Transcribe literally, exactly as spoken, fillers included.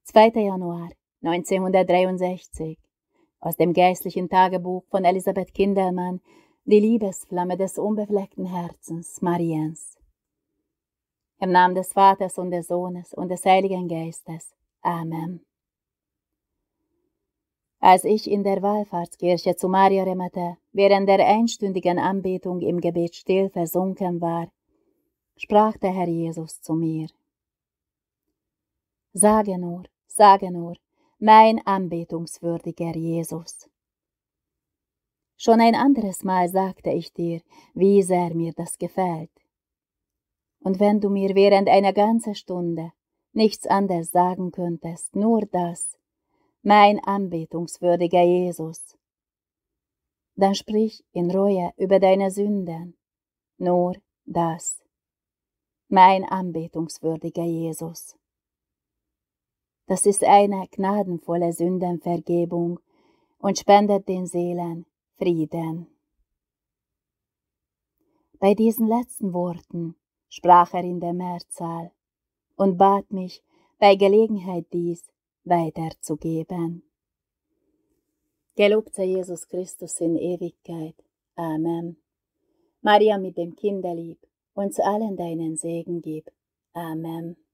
zweiter Januar neunzehnhundertdreiundsechzig. Aus dem geistlichen Tagebuch von Elisabeth Kindermann, die Liebesflamme des unbefleckten Herzens Mariens. Im Namen des Vaters und des Sohnes und des Heiligen Geistes. Amen. Als ich in der Wallfahrtskirche zu Maria Remete während der einstündigen Anbetung im Gebet still versunken war, sprach der Herr Jesus zu mir: Sage nur, sage nur, mein anbetungswürdiger Jesus. Schon ein anderes Mal sagte ich dir, wie sehr mir das gefällt. Und wenn du mir während einer ganzen Stunde nichts anderes sagen könntest, nur das, mein anbetungswürdiger Jesus, dann sprich in Reue über deine Sünden, nur das, mein anbetungswürdiger Jesus. Das ist eine gnadenvolle Sündenvergebung und spendet den Seelen Frieden. Bei diesen letzten Worten sprach er in der Mehrzahl und bat mich, bei Gelegenheit dies weiterzugeben. Gelobt sei Jesus Christus in Ewigkeit. Amen. Maria mit dem Kinderlieb, uns allen deinen Segen gib. Amen.